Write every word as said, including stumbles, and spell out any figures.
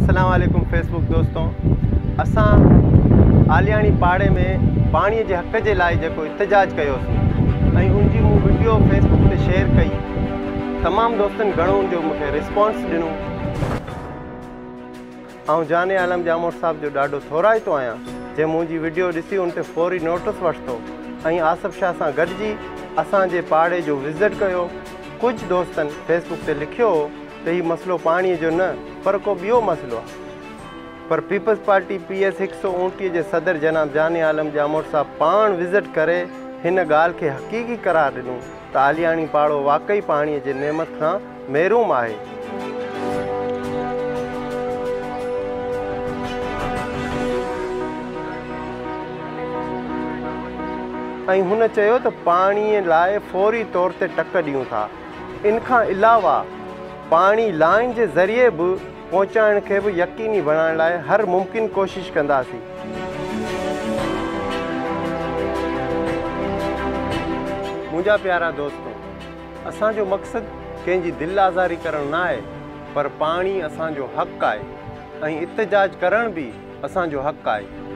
अस्सलाम वालेकुम फेसबुक दोस्तों। असां आलियानी पाड़े में पानी के हक़ के लाइ जेको इतजाज कयोसीं ऐं उनजी मूं वीडियो फेसबुक ते शेयर कई। तमाम दोस्तन घणो जो मूंखे रिस्पॉन्स ॾिनो। ऐं जाने आलम जामोर साहब जो ॾाढो थोराइतो आहियां जे मुंहिंजी वीडियो ॾिसी उन ते फौरी नोटिस वरितो ऐं आसिफ शाह सां गॾिजी असांजे पाड़े जो विज़िट कयो। कुछ दोस्तन फेसबुक ते लिखियो तो ही मसलो पानी जो न पर को बियो मसलो है। पर पीपल्स पार्टी पी एस एक सौ उणटीह के सदर जनाब जाने आलम जामोर साहब पान विज़िट करे हिन गाल के हकीकी करार दिनों तो आलियानी पाड़ो वाकई पानी के नेमत का महरूम है। ऐं हुन चयो तो पानी लाए फौरी तौर ते टक दियूं था। इनका अलावा पानी लाइन के ज़रिए भी पहुँचाइण के भी यकीनी बनाने लाए हर मुमकिन कोशिश कंदासीं। मुझा प्यारा दोस्तों, असांजो मकसद कंहिंजी दिल आज़ारी करण ना है, पर पानी असांजो हक़ है ऐं इतजाज करण भी असांजो हक़ है।